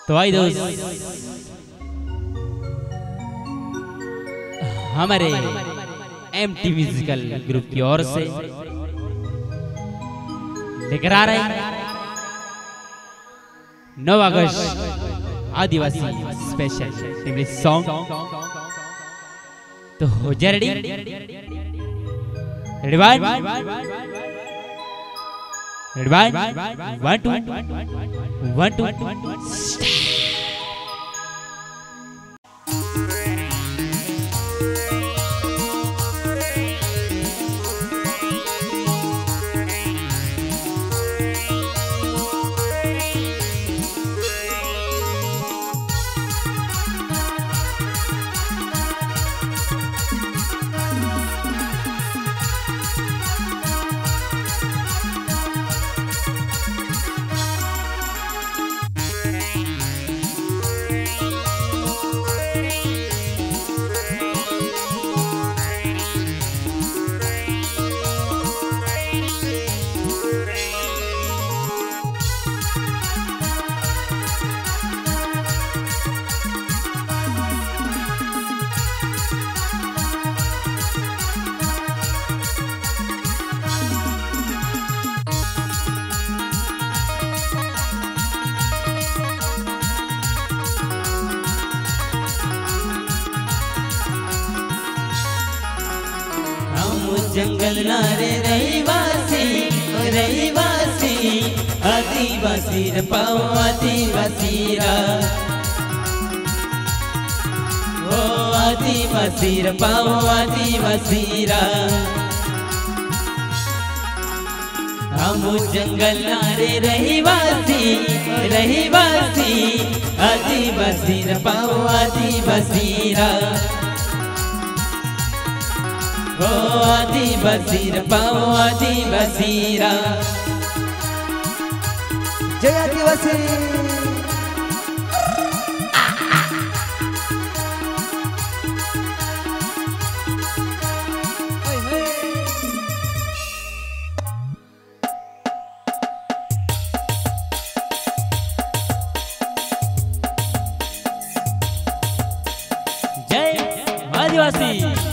तो आई दोस्त हमारे एमटी म्यूजिकल ग्रुप की ओर से लेकर आ रहे हैं 9 अगस्त आदिवासी स्पेशल सॉन्ग। तो हो जा रेडी रेडी वन टू जंगल नारे रहीवासी आदिवासी पाओ आदिवासी ओ आदिवासी पाओ आदिवासी हम जंगल नारे रहीवासी आदिवासी पाओ आदिवासी ओ आदिवासी पाओ आदिवासी जय आदिवासी। जय आदिवासी।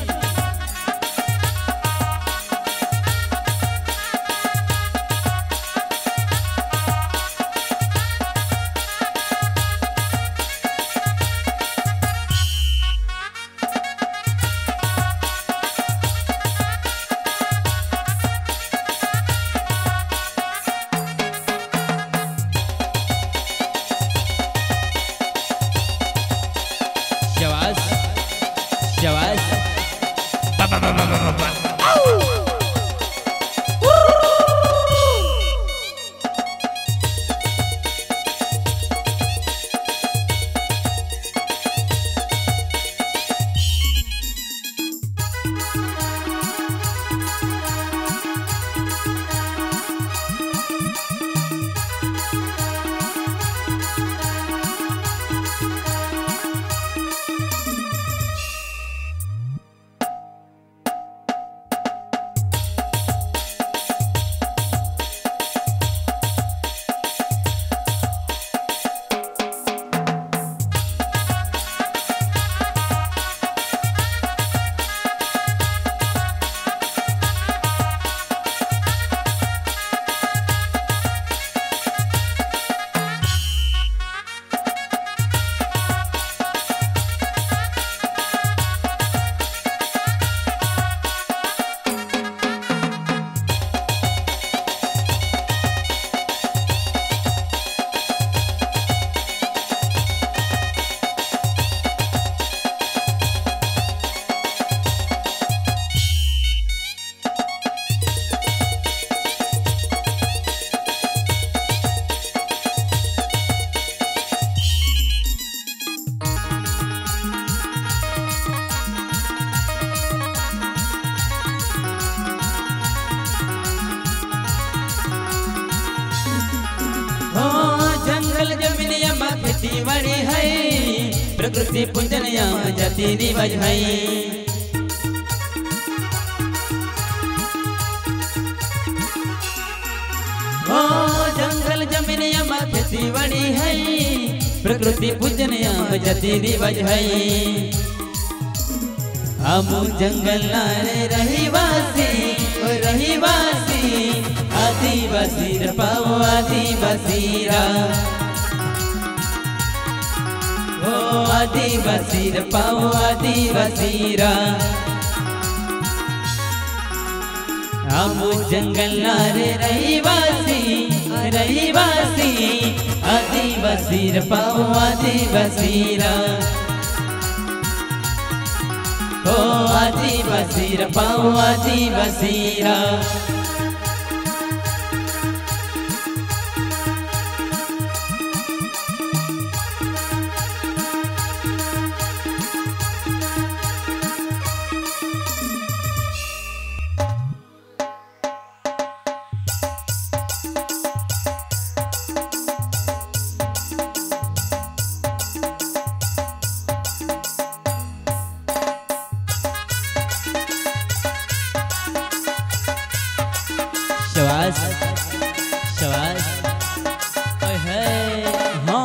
बड़ी है प्रकृति पूजन जाति रिवाज है ओ जंगल जमीन खेती बड़ी है प्रकृति पूजन आम जाति रिवाज है हम जंगल नारे रहीवासी आदिवासी रे पाओ आदिवासी रा ओ आदिवासी रे पाओ आदिवासी रा हम जंगल नारे रहीवासी आदिवासी रे पाओ आदिवासी रा ओ आदिवासी रे पाओ आदिवासी रा शबाश शबाश ओए है हाँ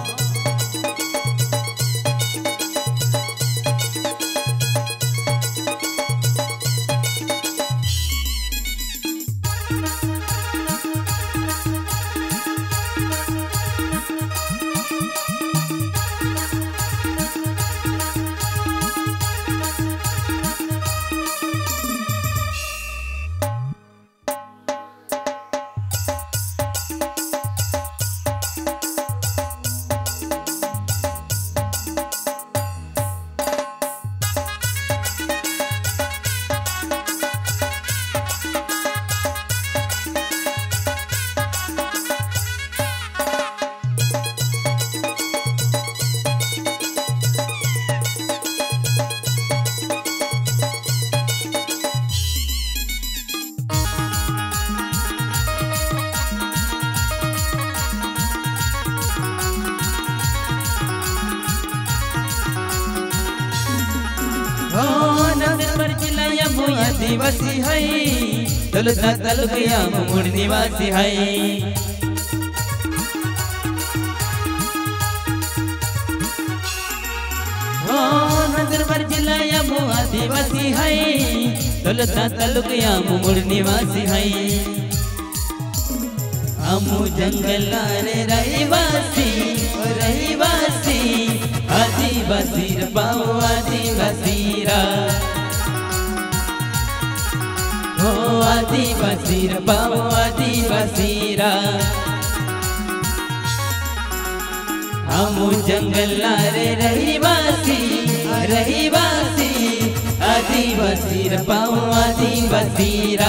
आदिवासी है दौलता तालुका मुड़ निवासी है नंदुरबार जिला आदिवासी है दौलता तालुका मुड़ निवासी है हम जंगल रे रहीवासी आदिवासी रे पाओ आदिवासी रा ओ आदिवासी रे पाओ आदिवासी रा हम जंगल रे रहीवासी आदिवासी रे पाओ आदिवासी रा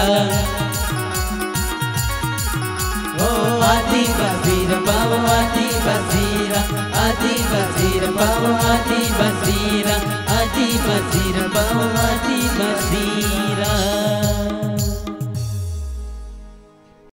ओ आदिवासी रे पाओ आदिवासी रा आदिवासी रे पाओ आदिवासी रा आदिवासी रे पाओ आदिवासी रा।